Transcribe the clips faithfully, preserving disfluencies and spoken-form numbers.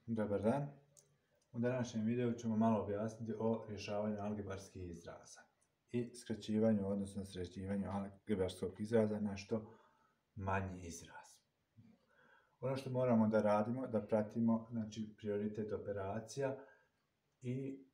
Dobar dan. U današnjem videu ćemo malo objasniti o rješavanju algebarskih izraza i skraćivanju, odnosno sređivanju algebarskog izraza na što manji izraz. Ono što moramo da radimo, da pratimo, znači, prioritet operacija i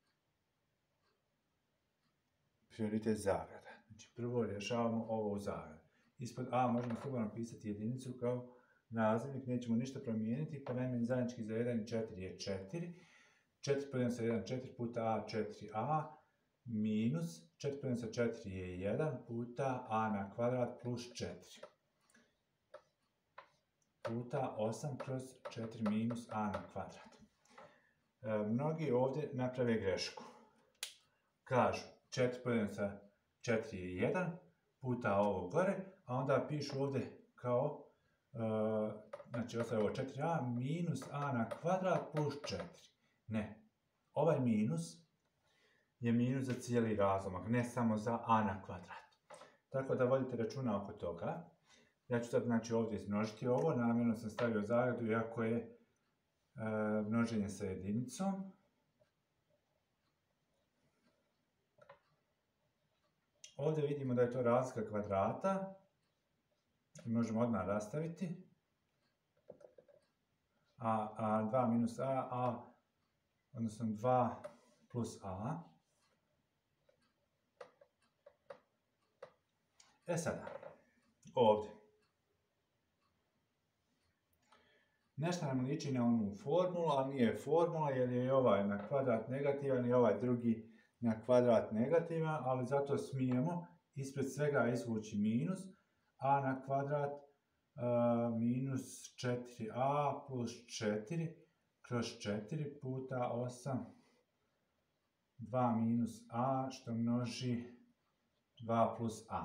prioritet zagrada. Znači, prvo rješavamo ovo u zagradi. Ispod A možemo slobodno pisati jedinicu kao nazivnik, nećemo ništa promijeniti, pa najmanji zajednički za jedan i četiri je četiri. četiri podijeljeno sa jedan, četiri puta A, četiri A, minus četiri podijeljeno sa četiri je jedan puta A na kvadrat plus četiri. Puta osam kroz četiri minus A na kvadrat. E, mnogi ovdje naprave grešku. Kažu četiri podijeljeno sa četiri je jedan puta ovo gore, a onda pišu ovdje kao Uh, znači ostaje ovo četiri A minus A na kvadrat plus četiri. Ne, ovaj minus je minus za cijeli razlomak, ne samo za A na kvadrat. Tako da vodite računa oko toga. Ja ću sad, znači, ovdje izmnožiti ovo, namjerno sam stavio zagradu iako je uh, množenje sa jedinicom. Ovdje vidimo da je to razlika kvadrata. Možemo odmah rastaviti. A, a dva minus A, A, odnosno dva plus A. E sada, ovdje. Nešto nam liči na onu formulu, ali nije formula jer je i ovaj na kvadrat negativan i ovaj drugi na kvadrat negativan, ali zato smijemo ispred svega izvući minus. A na kvadrat uh, minus četiri A plus četiri kroz četiri puta osam, dva minus A što množi dva plus A.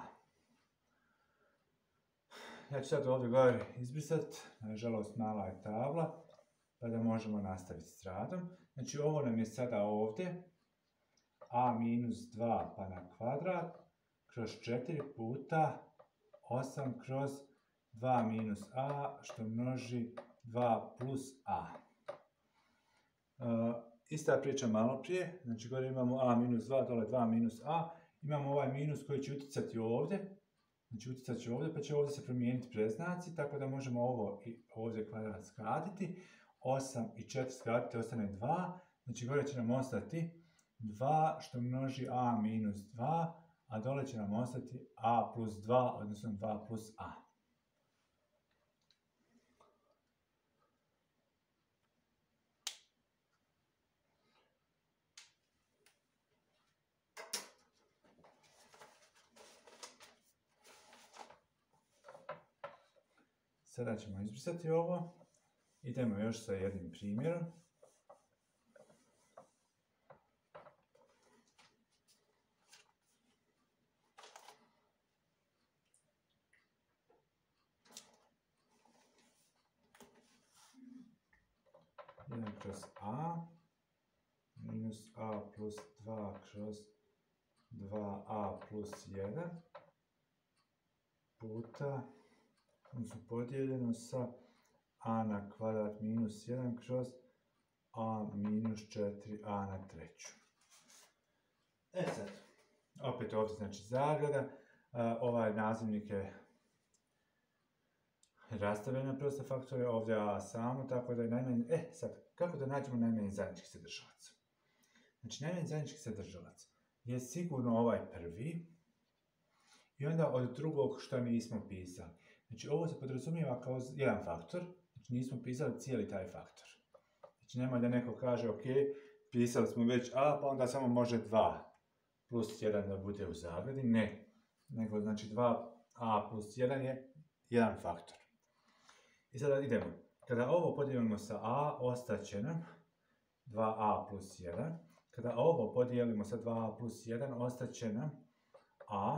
Ja ću sad ovdje gore izbrisati, nažalost mala je tabla, pa da možemo nastaviti s radom. Znači ovo nam je sada ovdje A minus dva pa na kvadrat kroz četiri puta osam kroz dva minus A što množi dva plus A. Uh, ista priča malo prije, znači gore imamo A minus dva, dole dva minus A, imamo ovaj minus koji će utjecati ovdje, znači utjecat će ovdje, pa će ovdje se promijeniti predznaci, tako da možemo ovo i ovdje kvadrat skratiti, osam i četiri skratiti, ostane dva, znači gore će nam ostati dva što množi A minus dva, a dole će nam ostati A plus dva, odnosno dva plus A. Sada ćemo izbrisati ovo. Idemo još sa jednim primjerom. jedan kroz A minus A plus dva kroz dva A plus jedan puta, odnosno podijeljeno sa A na kvadrat minus jedan kroz A minus četiri A na treću. E sad, opet ovdje znači zagrada, ovaj nazivnik je rastavljeno na proste faktore, ovdje A samo, tako da je najmanji... E, sad, kako da nađemo najmanji zajednički sadržalac? Znači, najmanji zajednički sadržalac je sigurno ovaj prvi i onda od drugog što nismo pisali. Znači, ovo se podrazumijeva kao jedan faktor, znači nismo pisali cijeli taj faktor. Znači, nema da neko kaže, ok, pisali smo već A, pa onda samo može dva plus jedan da bude u zagradi. Ne, nego znači dva A plus jedan je jedan faktor. I sada idemo. Kada ovo podijelimo sa A, ostaće nam dva A plus jedan. Kada ovo podijelimo sa dva A plus jedan, ostaće nam A.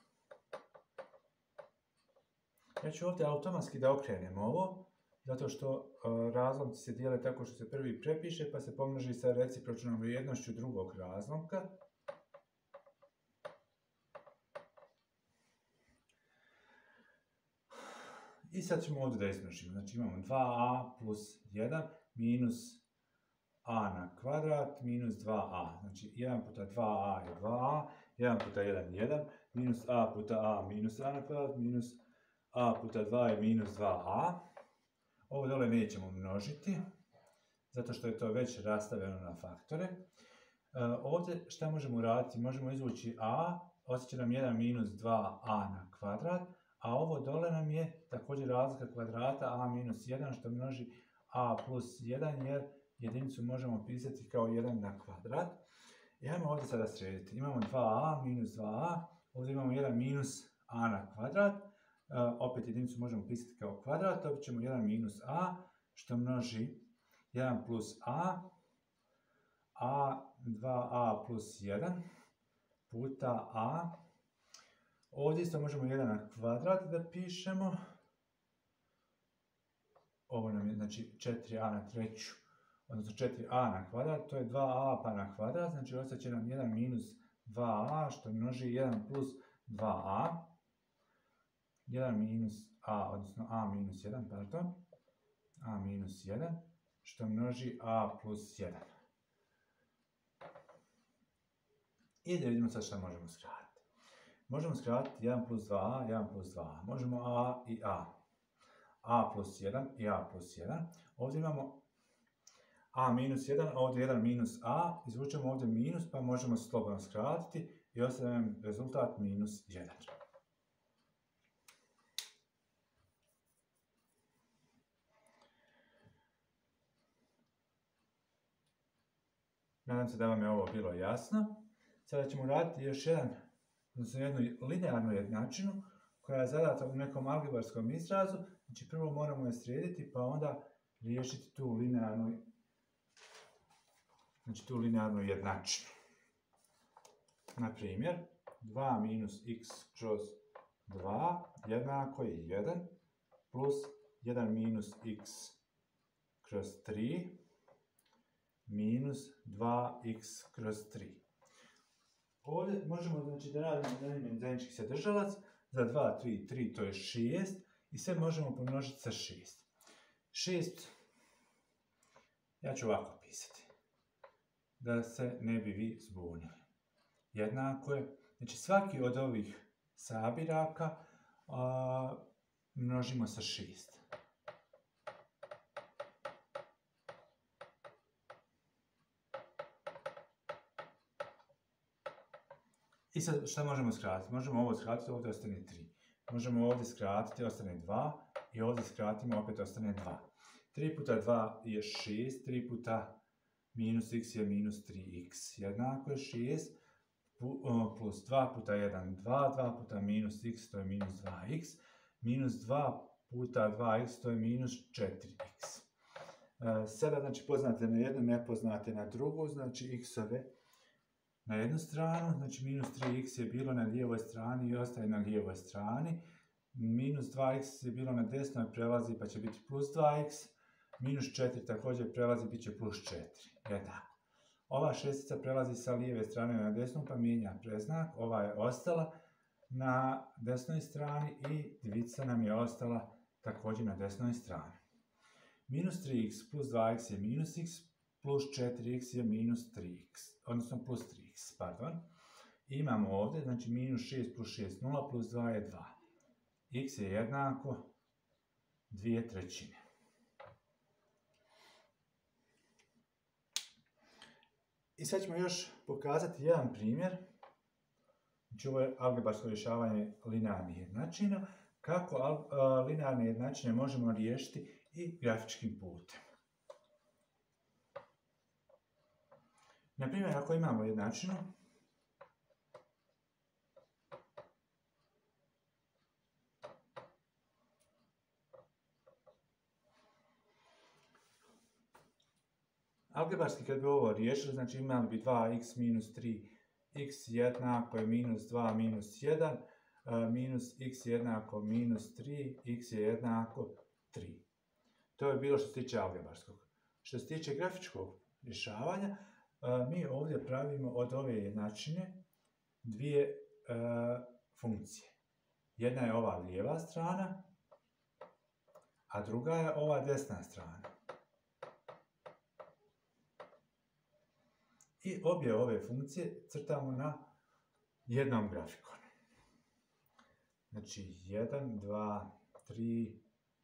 Ja ću ovdje automatski da okrenem ovo, zato što uh, razlomci se dijele tako što se prvi prepiše, pa se pomnoži sa recipročnom vrijednošću drugog razlomka. I sad ćemo ovdje da izmnožimo. Znači imamo dva A plus jedan minus a na kvadrat minus dva a. Znači jedan puta dva a je dva a, jedan puta jedan je jedan, minus a puta a minus a na kvadrat, minus a puta dva je minus dva a. Ovo dole nećemo množiti, zato što je to već rastavljeno na faktore. E, ovdje šta možemo uraditi? Možemo izvući a, ostaće nam jedan minus dva a na kvadrat, a ovo dole nam je također razlika kvadrata a minus jedan, što množi a plus jedan, jer jedinicu možemo pisati kao jedan na kvadrat. I ajmo ovdje sada srediti. Imamo dva a minus dva a, ovdje imamo jedan minus a na kvadrat. Uh, opet jedinicu možemo pisati kao kvadrat, dobit ćemo jedan minus a, što množi jedan plus a, a dva a plus jedan, puta a. Ovdje isto možemo jedan na kvadrat da pišemo. Ovo nam je znači četiri a na treću, odnosno četiri a na kvadrat, to je dva a pa na kvadrat, znači ostaće nam jedan minus dva a, što množi jedan plus dva a. jedan minus a, odnosno a minus jedan, pardon, a minus jedan, što množi a plus jedan. I da vidimo sad šta možemo skratiti. Možemo skratiti jedan plus dva a, jedan plus dva a. Možemo a i a. a plus jedan i a plus jedan. Ovdje imamo a minus jedan, a ovdje jedan minus a. Izvučemo ovdje minus, pa možemo slobodno skratiti i ostaje nam rezultat minus jedan. Nadam se da vam je ovo bilo jasno. Sada ćemo raditi još jedan, odnosno jednu linearnu jednačinu koja je zadata u nekom algebarskom izrazu. Znači prvo moramo je srediti pa onda riješiti tu linearnu, znači tu linearnu jednačinu. Na primjer, dva minus x kroz dva jednako je jedan plus jedan minus x kroz tri minus dva x kroz tri. Ovdje možemo znači, da radimo jedan zajednički sadržalac. Za dva, tri, tri to je šest i sve možemo pomnožiti sa šest. šest, ja ću ovako pisati, da se ne bi vi zbunili. Jednako je, znači svaki od ovih sabiraka a, množimo sa šest. I sad šta možemo skratiti? Možemo ovo skratiti, ovdje ostane tri. Možemo ovdje skratiti, ostane dva i ovdje skratimo, opet ostane dva. tri puta dva je šest, tri puta minus x je minus tri x. Jednako je šest plus dva puta jedan, dva, dva puta minus x to je minus dva x. Minus dva puta dva x to je minus četiri x. Sada znači poznate na jednu, nepoznate na drugu, znači x-ove na jednu stranu, znači minus tri x je bilo na lijevoj strani i ostaje na lijevoj strani. Minus dva x je bilo na desnoj, prelazi pa će biti plus dva x. Minus četiri također prelazi, bit će plus četiri. Jednako. Ova šestica prelazi sa lijeve strane na desnu pa mijenja preznak. Ova je ostala na desnoj strani i dvica nam je ostala također na desnoj strani. Minus tri x plus dva x je minus x, plus četiri x je minus tri x, odnosno plus tri x, pardon. I imamo ovdje, znači minus šest plus šest, nula, plus dva je dva. X je jednako dvije trećine. I sad ćemo još pokazati jedan primjer. Znači ovo je algebarsko rješavanje linearnih jednačina. Kako uh, linearne jednačine možemo riješiti i grafičkim putem. Na primjer, ako imamo jednačinu, algebarski kad bi ovo riješili, znači imali bi dva x minus tri, x jednako je minus dva minus jedan, minus x jednako minus tri, x je jednako tri. To je bilo što se tiče algebarskog. Što se tiče grafičkog rješavanja, mi ovdje pravimo od ove jednačine dvije uh, funkcije. Jedna je ova lijeva strana, a druga je ova desna strana. I obje ove funkcije crtamo na jednom grafikonu. Znači, jedan, dva, tri,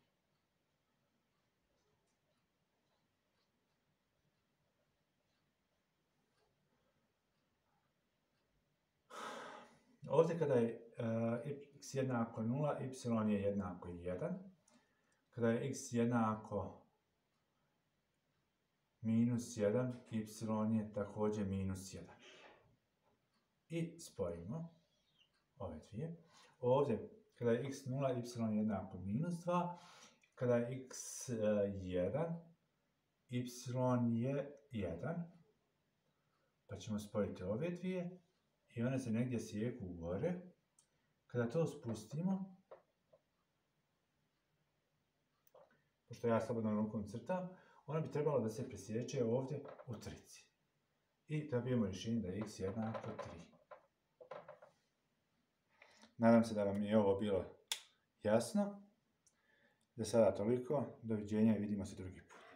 ovdje kada je uh, x jednako nula, y je jednako jedan. Kada je x jednako minus jedan, y je također minus jedan. I spojimo ove dvije. Ovdje, kada je x nula, y je jednako minus dva. Kada je x jedan, y je jedan. Pa ćemo spojiti ove dvije. I one se negdje sjeku gore. Kada to spustimo, pošto ja slobodnom rukom crtam, ona bi trebalo da se presječe ovdje u trici. I dobijemo rješenje da je x jednako tri. Nadam se da vam je ovo bilo jasno. Za sada toliko. Doviđenja i vidimo se drugi put.